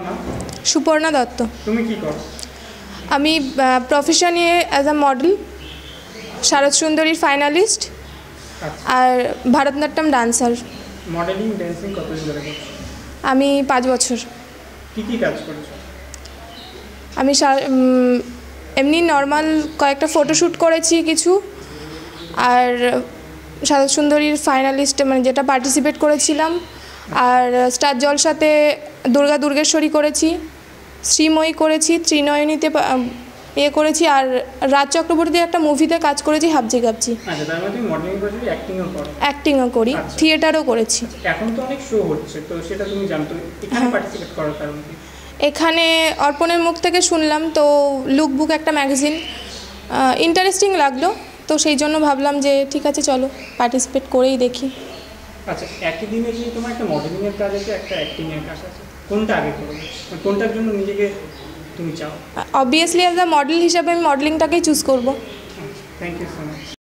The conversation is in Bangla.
নাম? সুপর্ণা দত্ত। তুমি কি করো? আমি প্রফেশনে অ্যাজ আ মডেল, শারদ সুন্দরীর ফাইনালিস্ট আর ভারতনাট্যম ডান্সার। মডেলিং ড্যান্সিং কতদিন ধরে করছো? আমি 5 বছর। কি কি কাজ করেছো? আমি এমনি নর্মাল কয়েকটা ফটোশ্যুট করেছি কিছু, আর শারদ সুন্দরীর ফাইনালিস্ট মানে যেটা পার্টিসিপেট করেছিলাম, আর স্টার জলসাতে দুর্গেশ্বরী করেছি, শ্রীময়ী করেছি, ত্রিনয়নীতে করেছি, আর রাজ চক্রবর্তীর একটা মুভিতে কাজ করেছি, হাবজি গাবজি। আচ্ছা, তার মানে তুমি মডেলিং করেছো, অ্যাক্টিংও করো? অ্যাক্টিংও করি, থিয়েটারও করেছি। এখন তো অনেক শো হচ্ছে, তো সেটা তুমি জানো, তো এখানে পার্টিসিপেট করার কারণ কি? এখানে অর্পণের মুখ থেকে শুনলাম, তো লুকবুক একটা ম্যাগাজিন, ইন্টারেস্টিং লাগলো, তো সেই জন্য ভাবলাম যে ঠিক আছে চলো পার্টিসিপেট করেই দেখি। আচ্ছা, একই দিনে কি তোমার একটা মডেলিংয়ের কাজ আছে, একটা অ্যাক্টিংয়ের কাজ আছে, কোনটা আগে করবে? কোনটার জন্য নিজেকে তুমি চাও? অবভিয়াসলি অ্যাজ আ মডেল হিসাবে আমি মডেলিংটাকেই চুজ করবো। Thank you so much.